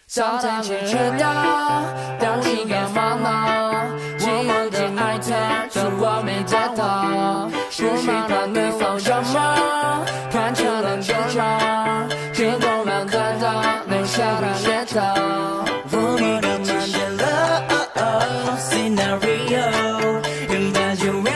사랑을 했다 당신과 만나 지금도 날 찾아와 맺었다 수많은 미소점만 괜찮은 걸만 그거만 된다 널 사랑했다 우리가 만든 love scenario 응답주면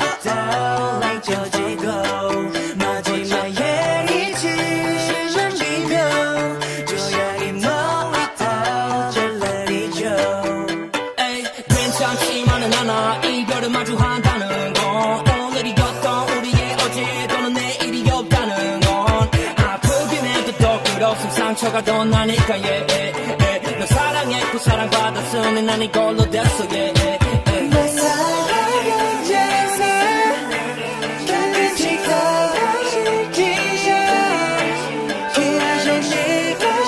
떠올려지고 마지막 얘기지 남기면 조용히 멀었다 잘 내리죠 에이 괜찮지만은 않아 이별을 마주한다는 건 오늘이었던 우리의 어제 또는 내일이 없다는 건 아프긴 해도 더 끌었음 상처가 더 나니까 널 사랑했고 사랑받았으니 난 이걸로 됐어 널 사랑한 자세 가끔씩 떠올리기에 그래서 네가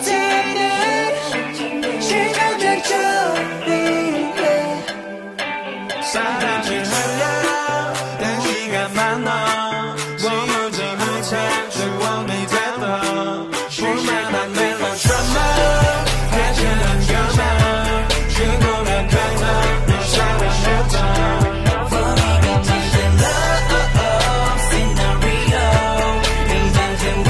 싫다는 시간적 정리에 사랑을 하려 당신과 만나 원하지만 찾아와 맺었다 볼만한 멜로드라마 괜찮은 것만 그거만 된다 널 사랑했다 우리가 만든 love scenario 인상적으로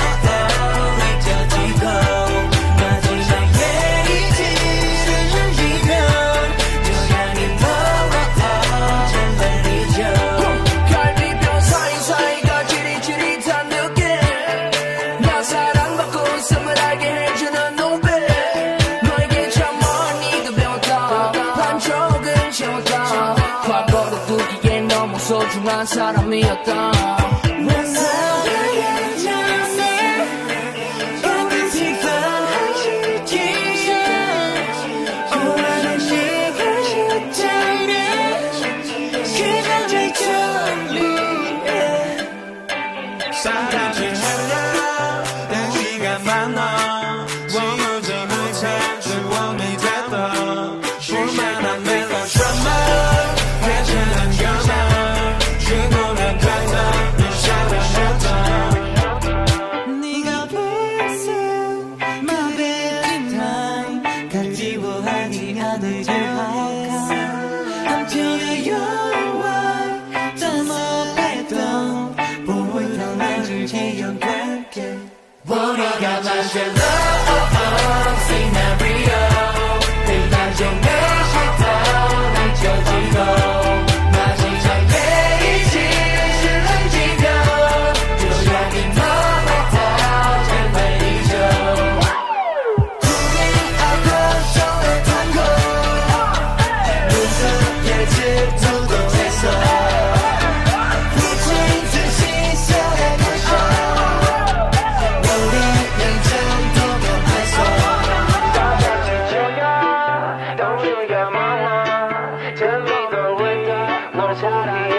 떠올려지고 마지막 얘기지를 남기면 조용히 멀었다 잘 내리죠 갈비뼈 사이사이가 지릿지릿한 느낌 나 사랑받고 있음을 알게 해주는 눈빛 너에게 참 멀리 그 배웠다 반쪽은 채웠다 과거를 두기에 너무 소중한 사람이었다 널 사랑한 자세 가끔씩 떠올리기에 원하는 네가 싫다면 그저 정리해 사랑을 하려 당신과 만나 원하지만 찾아와 맺었다 볼만한 멜로드라마 괜찮은 것만 그거만 된다 널 사랑했다 네가 벌써 my baby time 그리워하지 않으려 했어 한편의 영원 딴 보이던 나를 재현할게 우리가 만든 love scenario 일반적 내식도 날 쪄지고 마지막 얘기지를 남기면 조용히 멀었다 잘 내리죠 우린 아까워의 tango 무슨 예측도 했어 미친 듯이 사랑했어 우리는 정도면 했어 당신과 만나 재미도 있다 널 사랑해